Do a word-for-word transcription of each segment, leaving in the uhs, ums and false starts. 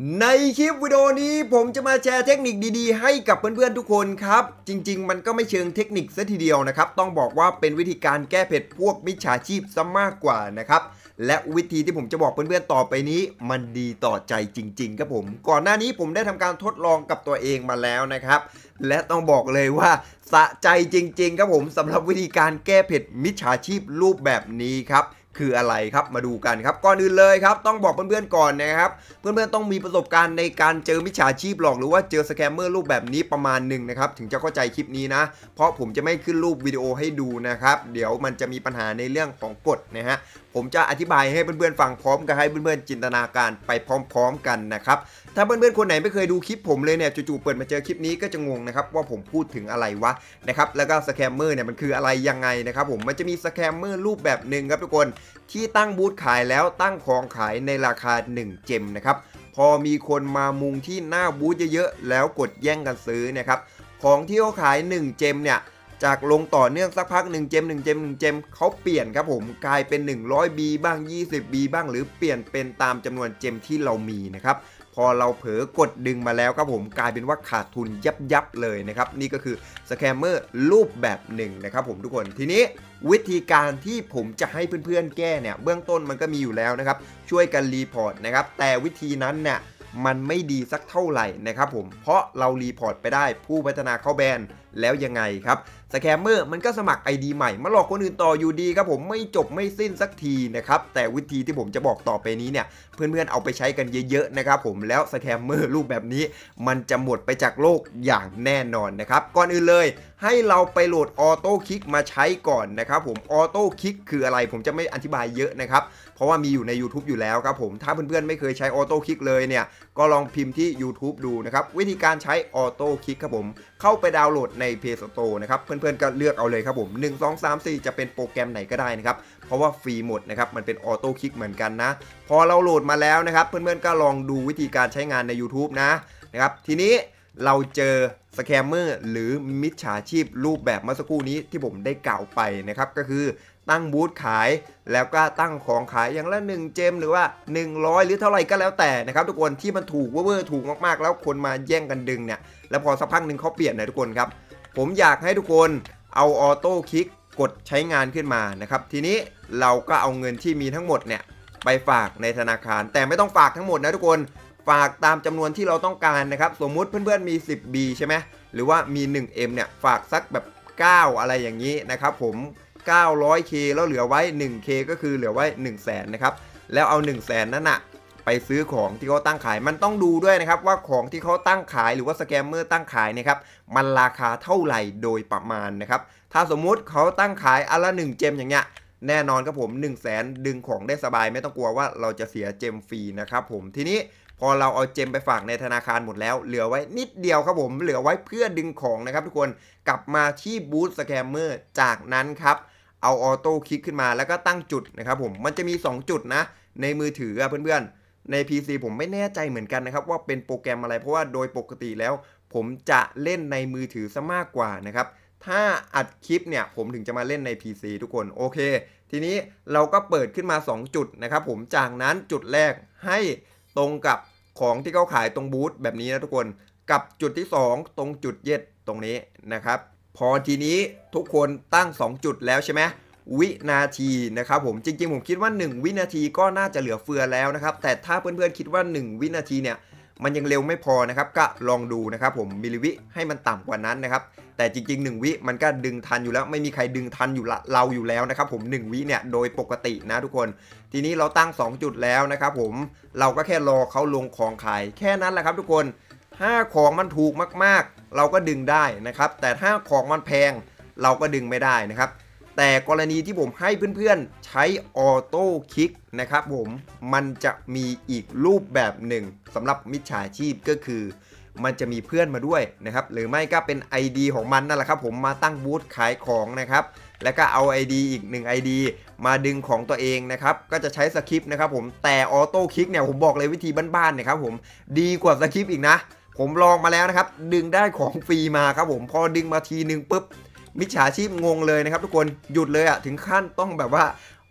ในคลิปวิดีโอนี้ผมจะมาแชร์เทคนิคดีๆให้กับเพื่อนๆทุกคนครับจริงๆมันก็ไม่เชิงเทคนิคซะทีเดียวนะครับต้องบอกว่าเป็นวิธีการแก้เผ็ดพวกมิจฉาชีพซะมากกว่านะครับและวิธีที่ผมจะบอกเพื่อนๆต่อไปนี้มันดีต่อใจจริงๆครับผมก่อนหน้านี้ผมได้ทำการทดลองกับตัวเองมาแล้วนะครับและต้องบอกเลยว่าสะใจจริงๆครับผมสำหรับวิธีการแก้เผ็ดมิจฉาชีพรูปแบบนี้ครับคืออะไรครับมาดูกันครับก่อนอื่นเลยครับต้องบอกเพื่อนๆก่อนนะครับเพื่อนๆต้องมีประสบการณ์ในการเจอมิจฉาชีพหลอกหรือว่าเจอสแกมเมอร์รูปแบบนี้ประมาณหนึ่งนะครับถึงจะเข้าใจคลิปนี้นะเพราะผมจะไม่ขึ้นรูปวิดีโอให้ดูนะครับเดี๋ยวมันจะมีปัญหาในเรื่องของกฎนะฮะผมจะอธิบายให้เพื่อนๆฟังพร้อมกับให้เพื่อนๆจินตนาการไปพร้อมๆกันนะครับถ้าเพื่อนๆคนไหนไม่เคยดูคลิปผมเลยเนี่ยจู่ๆเปิดมาเจอคลิปนี้ก็จะงงนะครับว่าผมพูดถึงอะไรวะนะครับแล้วก็สแกมเมอร์เนี่ยมันคืออะไรยังไงนะครับผมมันจะมีสแกมเมอร์รูปแบบหนึ่งครับทุกคนที่ตั้งบูธขายแล้วตั้งของขายในราคาหนึ่งเจมนะครับพอมีคนมามุงที่หน้าบูธเยอะๆแล้วกดแย่งกันซื้อนะครับของที่เขาขายหนึ่งเจมเนี่ยจากลงต่อเนื่องสักพักหนึ่งเจมหนึ่งเจมหนึ่งเจมเขาเปลี่ยนครับผมกลายเป็นหนึ่งร้อยบีบ้างยี่สิบบีบ้างหรือเปลี่ยนเป็นตามจำนวนเจมที่เรามีนะครับพอเราเผลอกดดึงมาแล้วครับผมกลายเป็นว่าขาดทุนยับยับเลยนะครับนี่ก็คือสแกมเมอร์รูปแบบหนึ่งนะครับผมทุกคนทีนี้วิธีการที่ผมจะให้เพื่อนๆแก้เนี่ยเบื้องต้นมันก็มีอยู่แล้วนะครับช่วยกันรีพอร์ตนะครับแต่วิธีนั้นเนี่ยมันไม่ดีสักเท่าไหร่นะครับผมเพราะเรารีพอร์ตไปได้ผู้พัฒนาเข้าแบนแล้วยังไงครับสแกมเมอร์มันก็สมัคร ไอ ดี ใหม่มาหลอกคนอื่นต่ออยู่ดีครับผมไม่จบไม่สิ้นสักทีนะครับแต่วิธีที่ผมจะบอกต่อไปนี้เนี่ยเพื่อนๆเอาไปใช้กันเยอะๆนะครับผมแล้วสแกมเมอร์รูปแบบนี้มันจะหมดไปจากโลกอย่างแน่นอนนะครับก่อนอื่นเลยให้เราไปโหลดออโต้คลิกมาใช้ก่อนนะครับผมออโต้คลิกคืออะไรผมจะไม่อธิบายเยอะนะครับเพราะว่ามีอยู่ใน YouTube อยู่แล้วครับผมถ้าเพื่อนๆไม่เคยใช้ออโต้คลิกเลยเนี่ยก็ลองพิมพ์ที่ YouTube ดูนะครับวิธีการใช้ออโต้คลิกครับผมเข้าไปดาวน์โหลดใน Play Store นะครับเพื่อนๆก็เลือกเอาเลยครับผมหนึ่ง สอง สาม สี่จะเป็นโปรแกรมไหนก็ได้นะครับเพราะว่าฟรีหมดนะครับมันเป็นออโต้คลิกเหมือนกันนะพอเราโหลดมาแล้วนะครับเพื่อนๆก็ลองดูวิธีการใช้งานใน YouTube นะนะครับทีนี้เราเจอสแกมเมอร์หรือมิจฉาชีพรูปแบบเมื่อสักครู่นี้ที่ผมได้กล่าวไปนะครับก็คือตั้งบูธขายแล้วก็ตั้งของขายอย่างละหนึ่งเจมหรือว่าหนึ่งร้อยหรือเท่าไหร่ก็แล้วแต่นะครับทุกคนที่มันถูกเวอร์ถูกมากๆแล้วคนมาแย่งกันดึงเนี่ยแล้วพอสักพักหนึ่งเขาเปลี่ยนนะทุกคนครับผมอยากให้ทุกคนเอาออโต้คลิกกดใช้งานขึ้นมานะครับทีนี้เราก็เอาเงินที่มีทั้งหมดเนี่ยไปฝากในธนาคารแต่ไม่ต้องฝากทั้งหมดนะทุกคนฝากตามจำนวนที่เราต้องการนะครับสมมุติเพื่อนๆมี สิบ บี ใช่ไหมหรือว่ามี หนึ่ง เอ็ม เนี่ยฝากสักแบบเก้าอะไรอย่างนี้นะครับผมเก้าร้อยเค แล้วเหลือไว้ หนึ่งเค ก็คือเหลือไว้ หนึ่งแสน นะครับแล้วเอา หนึ่งแสน นั่นน่ะไปซื้อของที่เขาตั้งขายมันต้องดูด้วยนะครับว่าของที่เขาตั้งขายหรือว่าสแกมเมอร์ตั้งขายนะครับมันราคาเท่าไหร่โดยประมาณนะครับถ้าสมมุติเขาตั้งขายอันละหนึ่งเจมอย่างเงี้ยแน่นอนครับผม หนึ่งแสน ดึงของได้สบายไม่ต้องกลัวว่าเราจะเสียเจมฟรีนะครับผมทีนี้พอเราเอาเจมไปฝากในธนาคารหมดแล้วเหลือไว้นิดเดียวครับผมเหลือไว้เพื่อดึงของนะครับทุกคนกลับมาที่บูธสแกมเมอร์จากนั้นครับเอาออโต้คลิกขึ้นมาแล้วก็ตั้งจุดนะครับผมมันจะมีสองจุดนะในมือถือเพื่อนๆใน พี ซี ผมไม่แน่ใจเหมือนกันนะครับว่าเป็นโปรแกรมอะไรเพราะว่าโดยปกติแล้วผมจะเล่นในมือถือซะมากกว่านะครับถ้าอัดคลิปเนี่ยผมถึงจะมาเล่นใน พี ซี ทุกคนโอเคทีนี้เราก็เปิดขึ้นมาสองจุดนะครับผมจากนั้นจุดแรกให้ตรงกับของที่เขาขายตรงบูธแบบนี้นะทุกคนกับจุดที่สองตรงจุดเย็ดตรงนี้นะครับพอทีนี้ทุกคนตั้งสองจุดแล้วใช่ไหมวินาทีนะครับผมจริงๆผมคิดว่าหนึ่งวินาทีก็น่าจะเหลือเฟือแล้วนะครับแต่ถ้าเพื่อนๆคิดว่าหนึ่งวินาทีเนี่ยมันยังเร็วไม่พอนะครับก็ลองดูนะครับผมมิลลิวิให้มันต่ำกว่านั้นนะครับแต่จริงๆหนึ่งวิมันก็ดึงทันอยู่แล้วไม่มีใครดึงทันอยู่ละเราอยู่แล้วนะครับผมหนึ่งวิเนี่ยโดยปกตินะทุกคนทีนี้เราตั้งสองจุดแล้วนะครับผมเราก็แค่รอเขาลงของขายแค่นั้นแหละครับทุกคนถ้าของมันถูกมากๆเราก็ดึงได้นะครับแต่ถ้าของมันแพงเราก็ดึงไม่ได้นะครับแต่กรณีที่ผมให้เพื่อนๆใช้ออโต้คลิกนะครับผมมันจะมีอีกรูปแบบหนึ่งสำหรับมิจฉาชีพก็คือมันจะมีเพื่อนมาด้วยนะครับหรือไม่ก็เป็น ไอ ดี ของมันนั่นแหละครับผมมาตั้งบูธขายของนะครับแล้วก็เอา ไอ ดี อีกหนึ่ง ไอ ดี มาดึงของตัวเองนะครับก็จะใช้สคริปต์นะครับผมแต่ออโต้คลิกเนี่ยผมบอกเลยวิธีบ้านๆเนี่ยครับผมดีกว่าสคริปต์อีกนะผมลองมาแล้วนะครับดึงได้ของฟรีมาครับผมพอดึงมาทีนึงปุ๊บมิจฉาชีพงงเลยนะครับทุกคนหยุดเลยอะถึงขั้นต้องแบบว่า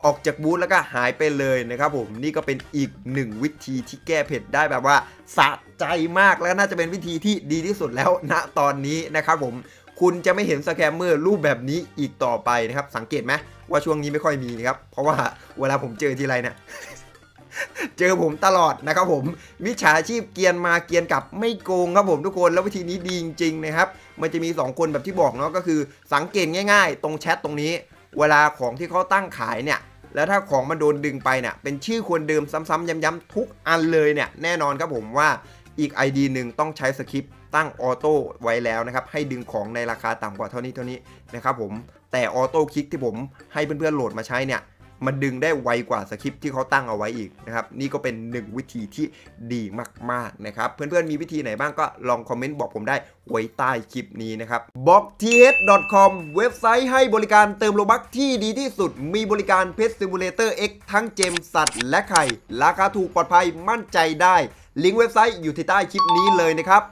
ออกจากบูธแล้วก็หายไปเลยนะครับผมนี่ก็เป็นอีกหนึ่งวิธีที่แก้เผ็ดได้แบบว่าสะใจมากแล้วน่าจะเป็นวิธีที่ดีที่สุดแล้วณตอนนี้นะครับผมคุณจะไม่เห็นสแกมเมอร์รูปแบบนี้อีกต่อไปนะครับสังเกตไหมว่าช่วงนี้ไม่ค่อยมีนะครับเพราะว่าเวลาผมเจอทีไรเนี่ย เจอผมตลอดนะครับผมมิจฉาชีพเกียนมาเกียนกลับไม่โกงครับผมทุกคนแล้ววิธีนี้ดีจริงๆนะครับมันจะมีสองคนแบบที่บอกเนาะก็คือสังเกตง่ายๆตรงแชทตรงนี้เวลาของที่เขาตั้งขายเนี่ยแล้วถ้าของมันโดนดึงไปเนี่ยเป็นชื่อคนเดิมซ้ำๆย้ำๆทุกอันเลยเนี่ยแน่นอนครับผมว่าอีก ไอ ดี หนึ่งต้องใช้สคริปต์ตั้งออโต้ไว้แล้วนะครับให้ดึงของในราคาต่ำกว่าเท่านี้เท่านี้นะครับผมแต่ออโต้คลิกที่ผมให้เพื่อนๆโหลดมาใช้เนี่ยมันดึงได้ไวกว่าสคริปต์ที่เขาตั้งเอาไว้อีกนะครับนี่ก็เป็นหนึ่งวิธีที่ดีมากๆนะครับเพื่อนๆมีวิธีไหนบ้างก็ลองคอมเมนต์บอกผมได้ไว้ใต้คลิปนี้นะครับ บล็อก ที เอช ดอท คอม เว็บไซต์ให้บริการเติมโลบัคที่ดีที่สุดมีบริการ Pet Simulator X ทั้งเจมสัตว์และไข่ราคาถูกปลอดภัยมั่นใจได้ลิงก์เว็บไซต์อยู่ที่ใต้คลิปนี้เลยนะครับ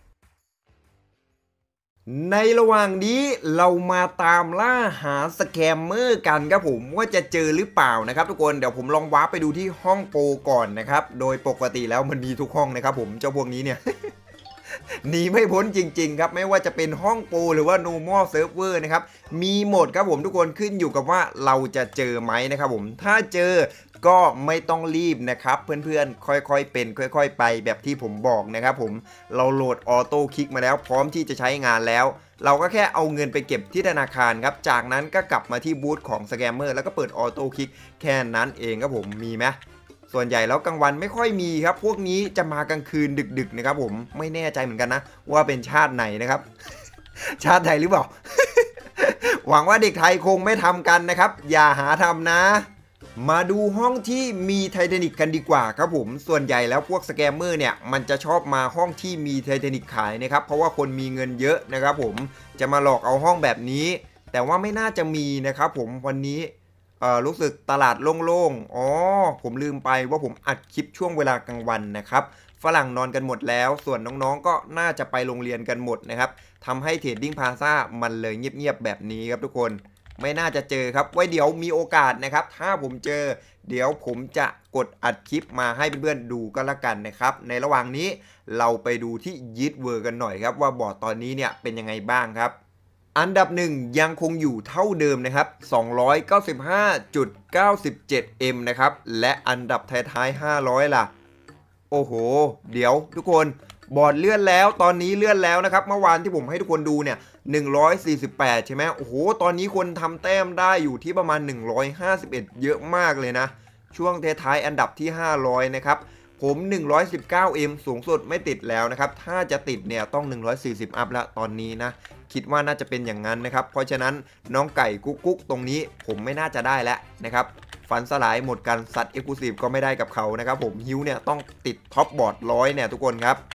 ในระหว่างนี้เรามาตามล่าหาสแกมเมอร์กันครับผมว่าจะเจอหรือเปล่านะครับทุกคนเดี๋ยวผมลองวาร์ปไปดูที่ห้องโปรก่อนนะครับโดยปกติแล้วมันมีทุกห้องนะครับผมเจ้าพวกนี้เนี่ย หนีไม่พ้นจริงๆครับไม่ว่าจะเป็นห้องโปรหรือว่า normal server นะครับมีหมดครับผมทุกคนขึ้นอยู่กับว่าเราจะเจอไหมนะครับผมถ้าเจอก็ไม่ต้องรีบนะครับเพื่อนๆค่อยๆเป็นค่อยๆไปแบบที่ผมบอกนะครับผมเราโหลดออโต้คลิกมาแล้วพร้อมที่จะใช้งานแล้วเราก็แค่เอาเงินไปเก็บที่ธนาคารครับจากนั้นก็กลับมาที่บูธของสแกมเมอร์แล้วก็เปิดออโต้คลิกแค่นั้นเองครับผมมีไหมส่วนใหญ่แล้วกลางวันไม่ค่อยมีครับพวกนี้จะมากลางคืนดึกๆนะครับผมไม่แน่ใจเหมือนกันนะว่าเป็นชาติไหนนะครับ ชาติไทยหรือเปล่า หวังว่าเด็กไทยคงไม่ทำกันนะครับอย่าหาทำนะมาดูห้องที่มีไททานิคกันดีกว่าครับผมส่วนใหญ่แล้วพวกสแกมเมอร์เนี่ยมันจะชอบมาห้องที่มีไททานิคขายนะครับเพราะว่าคนมีเงินเยอะนะครับผมจะมาหลอกเอาห้องแบบนี้แต่ว่าไม่น่าจะมีนะครับผมวันนี้เอ่อรู้สึกตลาดโล่งๆอ๋อผมลืมไปว่าผมอัดคลิปช่วงเวลากลางวันนะครับฝรั่งนอนกันหมดแล้วส่วนน้องๆก็น่าจะไปโรงเรียนกันหมดนะครับทำให้เทรดดิ้งพลาซ่ามันเลยเงียบๆแบบนี้ครับทุกคนไม่น่าจะเจอครับไว้เดี๋ยวมีโอกาสนะครับถ้าผมเจอเดี๋ยวผมจะกดอัดคลิปมาให้เพื่อนๆดูก็แล้วกันนะครับในระหว่างนี้เราไปดูที่ยีดเวอร์กันหน่อยครับว่าบอร์ดตอนนี้เนี่ยเป็นยังไงบ้างครับอันดับหนึ่งยังคงอยู่เท่าเดิมนะครับ สองร้อยเก้าสิบห้าจุดเก้าเจ็ด เอ็ม นะครับและอันดับท้ายๆห้าร้อยล่ะโอ้โหเดี๋ยวทุกคนบอร์ดเลื่อนแล้วตอนนี้เลื่อนแล้วนะครับเมื่อวานที่ผมให้ทุกคนดูเนี่ยหนึ่งร้อยสี่สิบแปดใช่ไหมโอ้โหตอนนี้คนทำแต้มได้อยู่ที่ประมาณหนึ่งร้อยห้าสิบเอ็ดเยอะมากเลยนะช่วงท้ายๆอันดับที่ห้าร้อยนะครับผมหนึ่งร้อยสิบเก้า เอ็ม สูงสุดไม่ติดแล้วนะครับถ้าจะติดเนี่ยต้องหนึ่งร้อยสี่สิบอัพแล้วตอนนี้นะคิดว่าน่าจะเป็นอย่างนั้นนะครับเพราะฉะนั้นน้องไก่กุ๊กกุ๊กตรงนี้ผมไม่น่าจะได้แล้วนะครับฟันสลายหมดกันสัตว์เอ็กซ์คลูซีฟก็ไม่ได้กับเขานะครับผมฮิวเนี่ยต้องติดท็อปบอร์ดร้อยเนี่ยทุกคนครับ